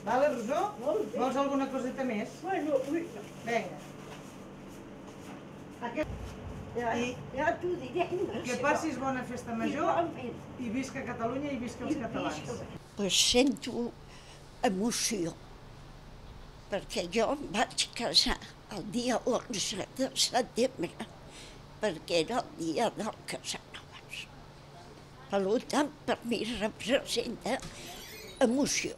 Vale, Rosó? Vols alguna coseta més? Bueno, Vinga. ja t'ho diré. Que passis bona festa major i visca Catalunya i visca els catalans. Pues sento emoció, perquè jo em vaig casar el dia 11 de setembre, perquè era el dia del casament. Per tant, per mi representa emoció.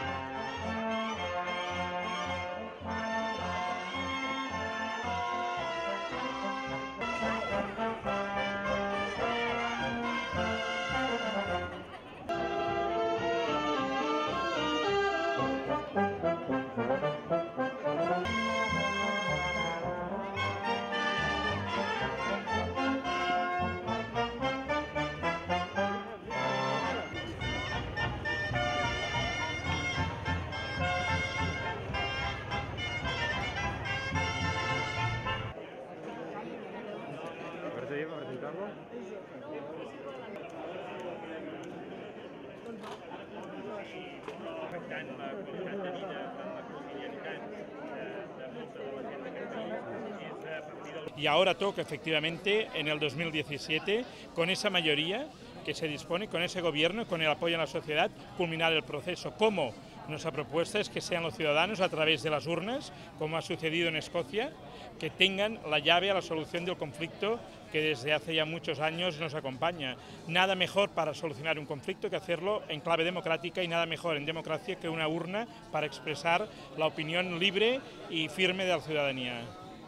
Y ahora toca efectivamente en el 2017, con esa mayoría que se dispone, con ese gobierno, con el apoyo en la sociedad, culminar el proceso. ¿Cómo? Nuestra propuesta es que sean los ciudadanos a través de las urnas, como ha sucedido en Escocia, que tengan la llave a la solución del conflicto que desde hace ya muchos años nos acompaña. Nada mejor para solucionar un conflicto que hacerlo en clave democrática y nada mejor en democracia que una urna para expresar la opinión libre y firme de la ciudadanía.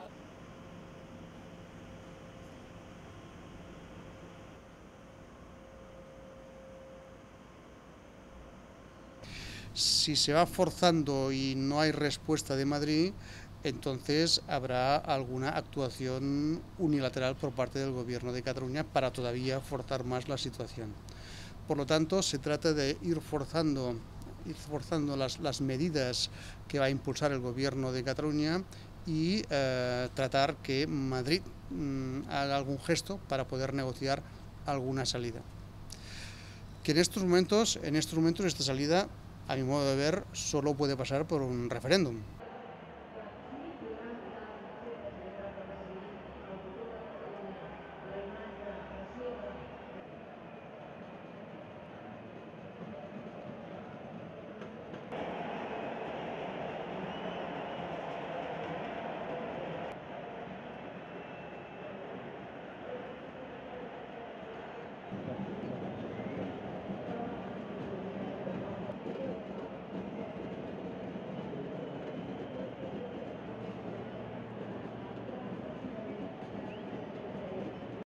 Si se va forzando y no hay respuesta de Madrid, entonces habrá alguna actuación unilateral por parte del Gobierno de Cataluña para todavía forzar más la situación. Por lo tanto, se trata de ir forzando las medidas que va a impulsar el Gobierno de Cataluña y tratar que Madrid haga algún gesto para poder negociar alguna salida. Que en estos momentos esta salida, a mi modo de ver, solo puede pasar por un referéndum.